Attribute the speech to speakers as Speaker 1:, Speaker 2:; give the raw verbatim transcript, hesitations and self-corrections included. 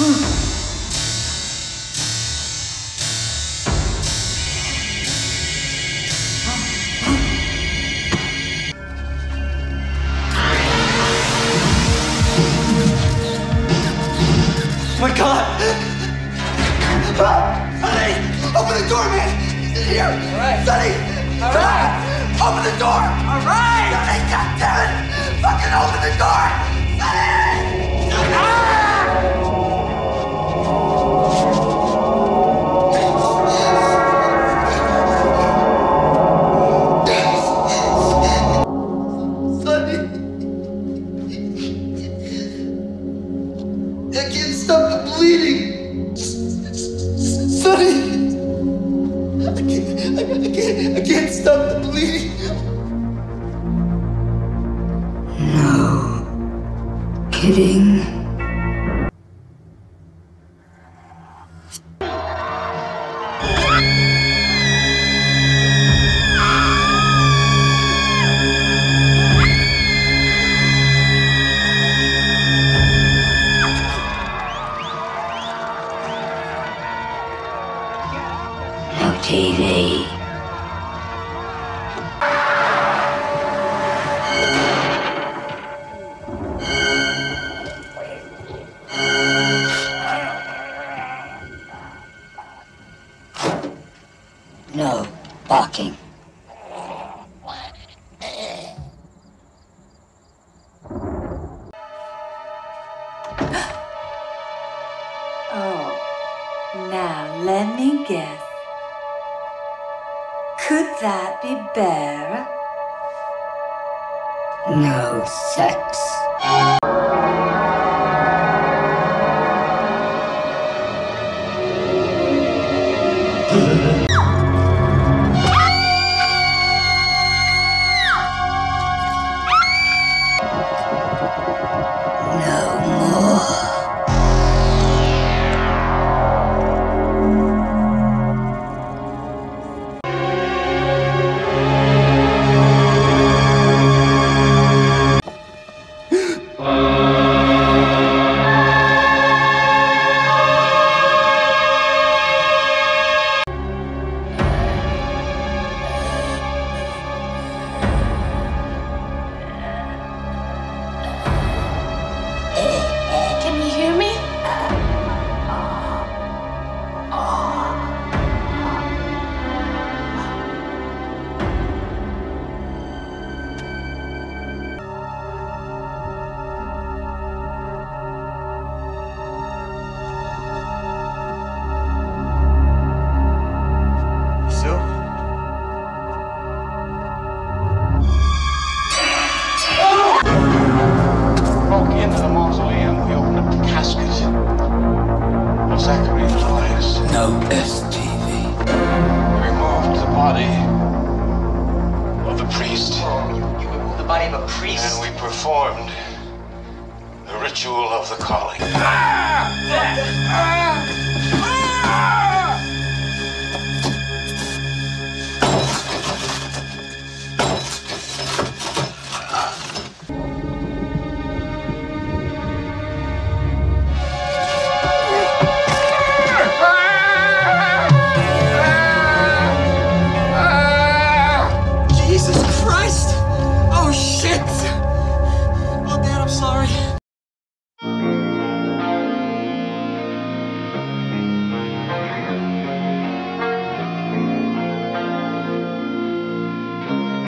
Speaker 1: My God! Sonny! Open the door, man! He's in here! All right. Sonny! All right! Open the door! All right! Sonny, goddammit! Fucking open the door! Sonny! Ah! Bleeding! Sonny! I can't, I, I can't, I can't stop the bleeding!
Speaker 2: No kidding. T V. No barking.
Speaker 3: Oh, now let me guess. Could that be bear?
Speaker 2: No sex.
Speaker 4: Zachary Malius.
Speaker 2: No S T V.
Speaker 4: Removed the body of the priest.
Speaker 1: Oh, you, you removed the body of a priest?
Speaker 4: And we performed the ritual of the calling.
Speaker 1: Ah! Ah!